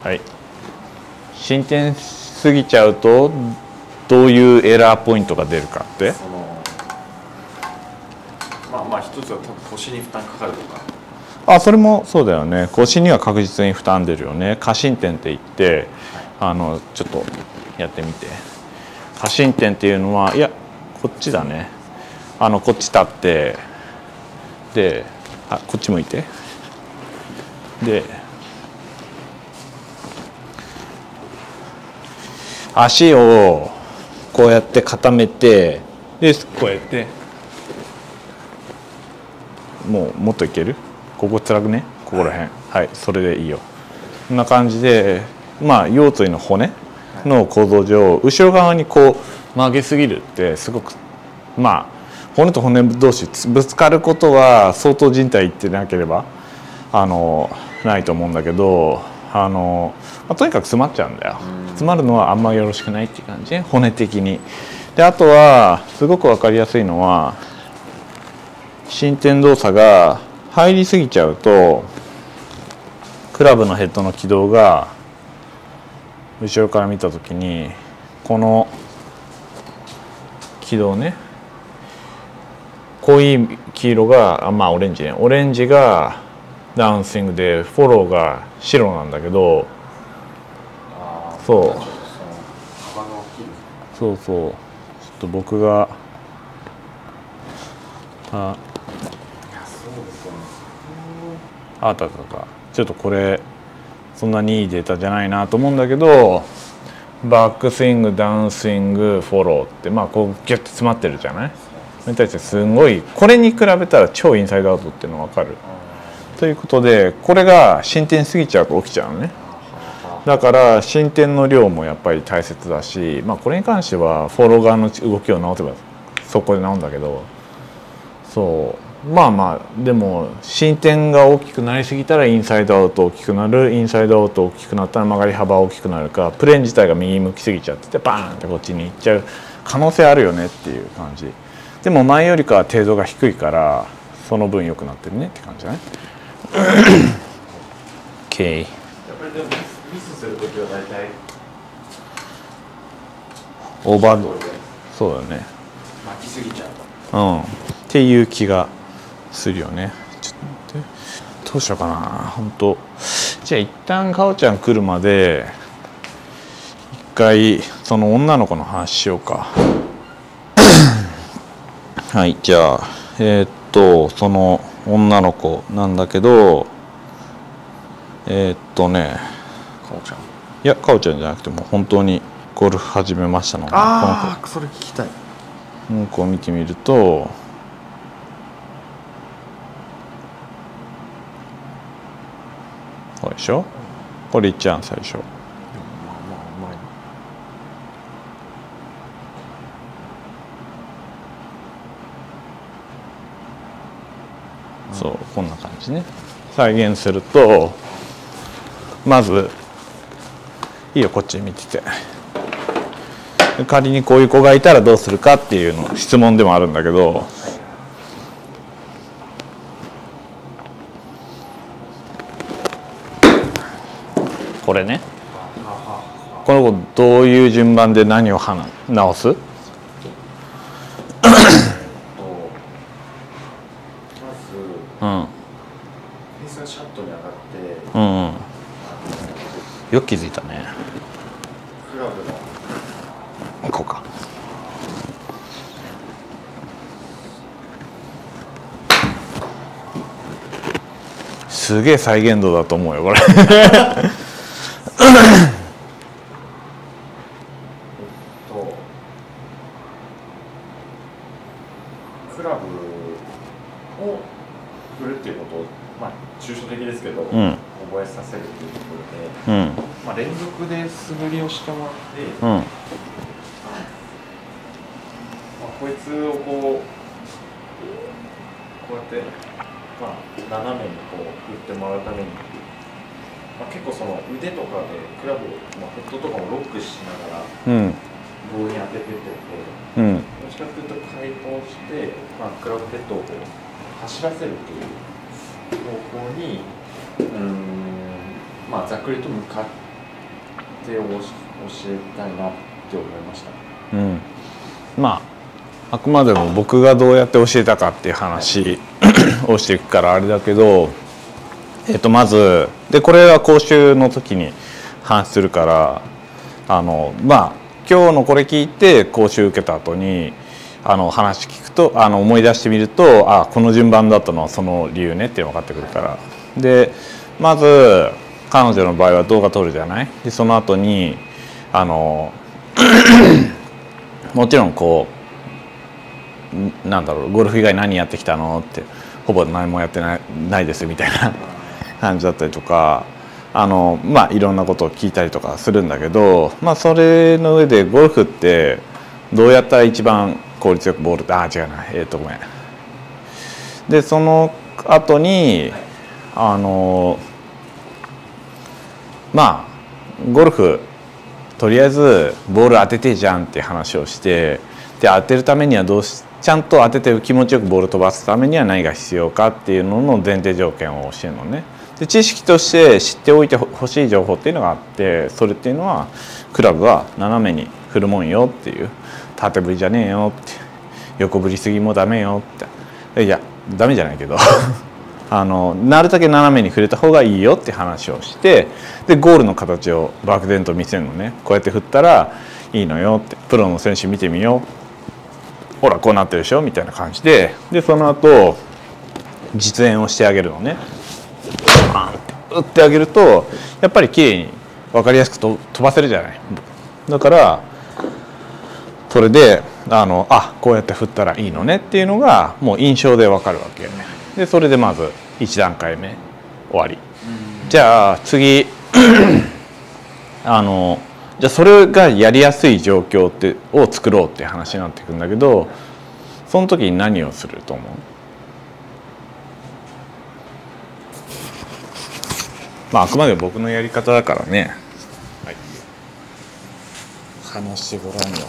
はい。進展しすぎちゃうとどういうエラーポイントが出るかって。 まあ一つは多分腰に負担かかるとか。 あ、それもそうだよね。腰には確実に負担出るよね。過伸展って言って、ちょっとやってみて。過伸展っていうのは、いやこっちだね。こっち立ってで、こっち向いてで、足をこうやって固めて、でこうやってもっといける？ここ辛くね、ここら辺。はい、それでいいよ。こんな感じで、腰椎の骨の構造上、後ろ側にこう曲げすぎるってすごく骨と骨同士ぶつかることは相当人体いってなければないと思うんだけど、とにかく詰まっちゃうんだよ。詰まるのはあんまよろしくないっていう感じね、骨的に。であとはすごく分かりやすいのは、伸展動作が入りすぎちゃうとクラブのヘッドの軌道が後ろから見た時にこの軌道ね、濃い黄色がオレンジね、オレンジがダウンスイングでフォローが白なんだけど、そうちょっと僕がちょっとこれそんなにいいデータじゃないなと思うんだけど、バックスイングダウンスイングフォローってこうギュッと詰まってるじゃない。それに対してすごい、これに比べたら超インサイドアウトっていうのが分かる。ということで、これが進展しすぎちゃうと起きちゃうのね。だから進展の量もやっぱり大切だし、これに関してはフォロー側の動きを直せばそこで直るんだけど、でも進展が大きくなりすぎたらインサイドアウト大きくなる、インサイドアウト大きくなったら曲がり幅大きくなるか、プレーン自体が右向きすぎちゃっててバーンってこっちに行っちゃう可能性あるよねっていう感じ。でも前よりかは程度が低いからその分良くなってるねって感じじゃない？OK。 やっぱりでもミスするときは大体オーバードそうだね、 巻きすぎちゃうっていう気がするよね。ちょっと待って、どうしようかな。本当じゃあ一旦かおちゃん来るまで一回その女の子の話しようか。はい、じゃあその女の子なんだけど、かおちゃん、いやかおちゃんじゃなくても本当にゴルフ始めましたの。 ああ、それ聞きたい。 この子を見てみると、これでしょ、これ一番最初。そうこんな感じね。再現すると、まずいいよ、こっち見てて。仮にこういう子がいたらどうするかっていうの質問でもあるんだけど、これね、この子どういう順番で何を直す？ シャットに上がって、 よく気づいたね。 クラブのこうか。すげえ再現度だと思うよこれ。 クラブを振るっていうことを、抽象的ですけど、覚えさせるというところで、連続で素振りをしてもらって、こいつをこうやって、斜めにこう振ってもらうために、結構その腕とかでクラブ、ヘッドとかもロックしながら、棒に当ててって、どっちかというと解放して、クラブヘッドをこう走らせるという方向にざっくりと向かっ手を教えたいなって思いました。 まああくまでも僕がどうやって教えたかっていう話をしていくからあれだけど、まずでこれは講習の時に話するからまあ今日のこれ聞いて講習受けた後に話聞くと思い出してみるとこの順番だったのはその理由ねって分かってくるから。でまず彼女の場合は動画撮るじゃない。でその後にもちろんこうなんだろう、ゴルフ以外何やってきたのってほぼ何もやってないですみたいな感じだったりとかまあいろんなことを聞いたりとかするんだけど、まあそれの上でゴルフってどうやったら一番効率よくボール違うなごめん。でその後にまあゴルフとりあえずボール当ててじゃんって話をして、で当てるためにはちゃんと当てて気持ちよくボール飛ばすためには何が必要かっていうのの前提条件を教えるのね。で知識として知っておいてほしい情報っていうのがあって、それっていうのはクラブは斜めに振るもんよっていう、縦振りじゃねえよって、横振りすぎもダメよって、いやダメじゃないけどなるだけ斜めに振れた方がいいよって話をして、でゴールの形を漠然と見せるのね。こうやって振ったらいいのよって、プロの選手見てみよう、ほらこうなってるでしょみたいな感じで、その後実演をしてあげるのね。打ってあげるとやっぱり綺麗に分かりやすく飛ばせるじゃない。だからそれでこうやって振ったらいいのねっていうのがもう印象で分かるわけで、それでまず1段階目終わり。じゃあ次じゃあそれがやりやすい状況を作ろうっていう話になってくるんだけど、その時に何をすると思う？まああくまで僕のやり方だからね。はい、話してごらんよ。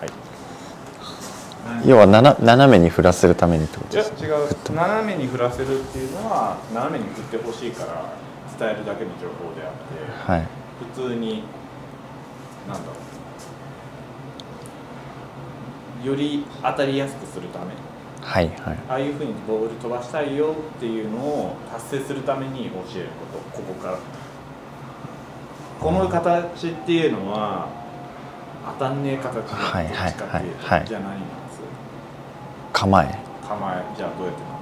要は斜めに振らせるためにってことですか？ 違う、斜めに振らせるっていうのは斜めに振ってほしいから伝えるだけの情報であって、 はい、 普通になんだろう、より当たりやすくするため、 はいはい、 ああいうふうにボール飛ばしたいよっていうのを達成するために教えること、ここからこの形っていうのは当たんねえ形じゃないですかっていう、じゃあ何なんです？ 構えじゃあどうやってなん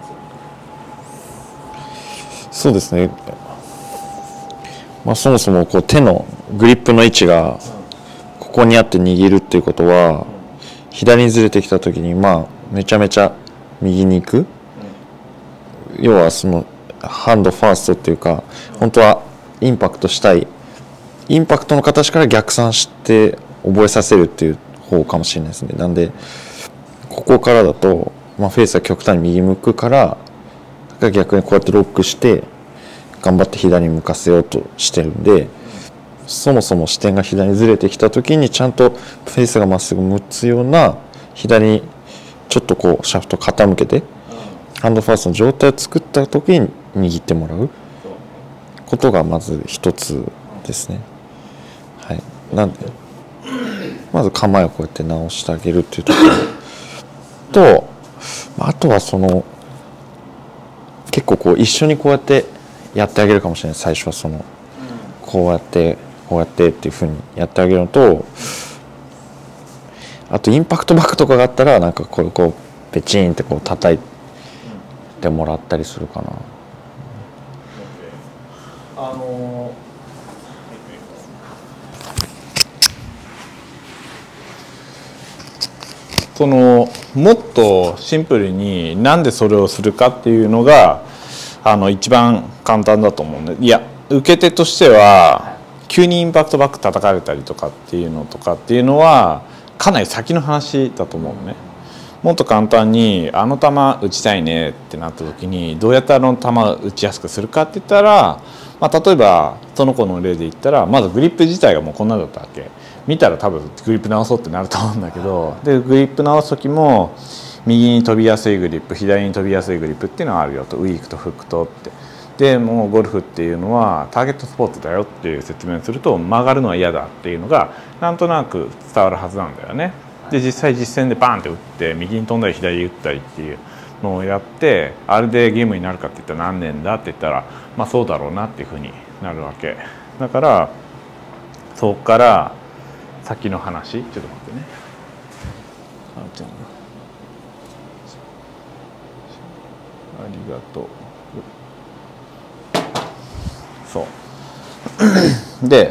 ですか？ そうですね、まあ、そもそもこう手のグリップの位置がここにあって握るっていうことは、左にずれてきた時にめちゃめちゃ右に行く、要はそのハンドファーストっていうか、本当はインパクトしたい、インパクトの形から逆算して覚えさせるっていう方かもしれないですね。なんでここからだと、フェースは極端に右向くから、逆にこうやってロックして頑張って左に向かせようとしてるんで、そもそも視点が左にずれてきた時にちゃんとフェースがまっすぐ向つような、左にちょっとこうシャフト傾けてハンドファーストの状態を作った時に握ってもらうことがまず一つですね。はい、なんでまず構えをこうやって直してあげるっていうところと、あとは結構こう一緒にこうやってやってあげるかもしれない。最初はこうやってっていうふうにやってあげるのと、あとインパクトバックとかがあったらなんかこうペチンってこう叩いてもらったりするかな。 もっとシンプルになんでそれをするかっていうのが一番簡単だと思うんで、いや受け手としては急にインパクトバック叩かれたりとかっていうのはかなり先の話だと思うのね。もっと簡単に球打ちたいねってなった時にどうやって球打ちやすくするかって言ったら、例えばその子の例で言ったらまずグリップ自体がもうこんなだったわけ。見たら多分グリップ直そうってなると思うんだけど、でグリップ直す時も右に飛びやすいグリップ、左に飛びやすいグリップっていうのがあるよと、ウィークとフックとって。 でもうゴルフっていうのはターゲットスポーツだよっていう説明をすると曲がるのは嫌だっていうのがなんとなく伝わるはずなんだよね。で実際実戦でバーンって打って右に飛んだり左に打ったりっていうのをやってあれでゲームになるかって言ったら何年だって言ったらまあそうだろうなっていうふうになるわけだから、そこから先の話ちょっと待ってね。あちゃんありがとう。そうで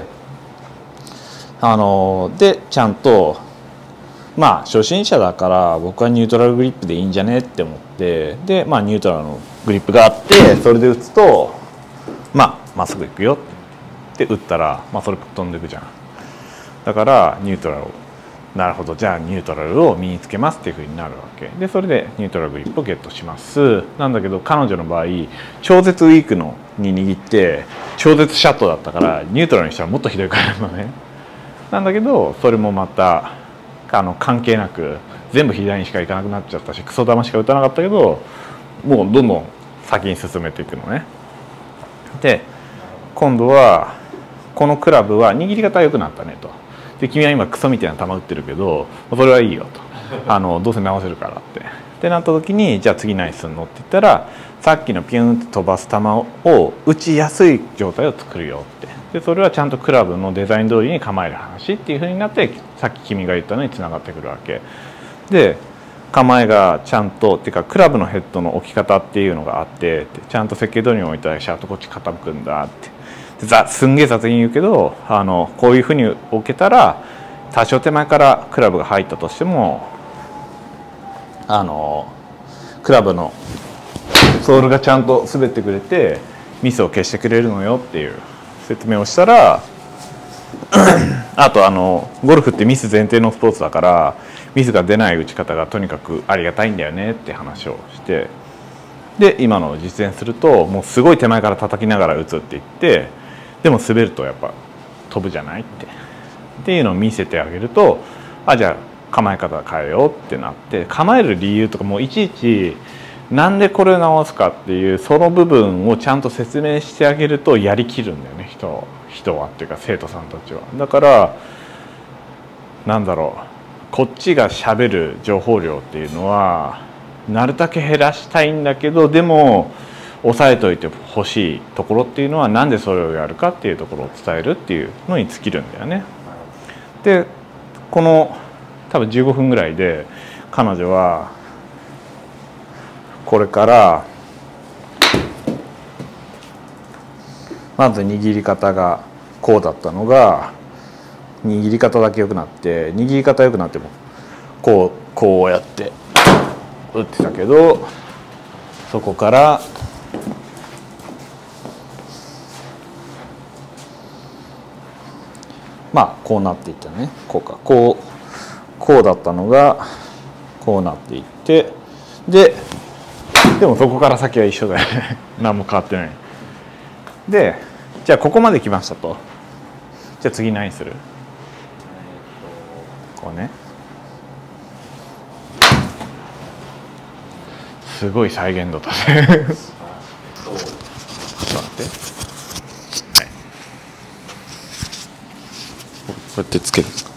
でちゃんとまあ初心者だから僕はニュートラルグリップでいいんじゃねって思ってでまあニュートラルのグリップがあってそれで打つとまっすぐ行くよって打ったらまあそれ飛んでいくじゃん。だからニュートラルをなるほどじゃあニュートラルを身につけますっていうふうになるわけでそれでニュートラルグリップをゲットしますなんだけど彼女の場合超絶ウィークのに握って超絶シャットだったからニュートラルにしたらもっとひどいからのねなんだけどそれもまた関係なく全部左にしか行かなくなっちゃったしクソ球しか打たなかったけどもうどんどん先に進めていくのね。で今度はこのクラブは握り方良くなったねと。で君は今クソみたいな球打ってるけどそれはいいよとどうせ直せるからってなった時にじゃあ次何すんのって言ったらさっきのピュンって飛ばす球を打ちやすい状態を作るよってでそれはちゃんとクラブのデザイン通りに構える話っていうふうになってさっき君が言ったのにつながってくるわけで構えがちゃんとっていうかクラブのヘッドの置き方っていうのがあってちゃんと設計通りに置いたらシャートこっち傾くんだってすんげえ雑に言うけどこういうふうに置けたら多少手前からクラブが入ったとしてもクラブのソールがちゃんと滑ってくれてミスを消してくれるのよっていう説明をしたらあとゴルフってミス前提のスポーツだからミスが出ない打ち方がとにかくありがたいんだよねって話をしてで今のを実践するともうすごい手前から叩きながら打つって言ってでも滑るとやっぱ飛ぶじゃないっていうのを見せてあげるとじゃあ構え方変えようってなって構える理由とかもいちいちなんでこれを直すかっていうその部分をちゃんと説明してあげるとやりきるんだよね人はっていうか生徒さんたちは。だからなんだろうこっちがしゃべる情報量っていうのはなるだけ減らしたいんだけどでも押さえといてほしいところっていうのはなんでそれをやるかっていうところを伝えるっていうのに尽きるんだよね。でこの多分15分ぐらいで彼女はこれからまず握り方がこうだったのが握り方だけ良くなって握り方良くなってもこうやって打ってたけどそこからこうなっていったねこうだったのがこうなっていってでもそこから先は一緒だよね何も変わってないでじゃあここまで来ましたとじゃあ次何するこうねすごい再現度だねちょっと待って、はい、 こうやってつけるんですか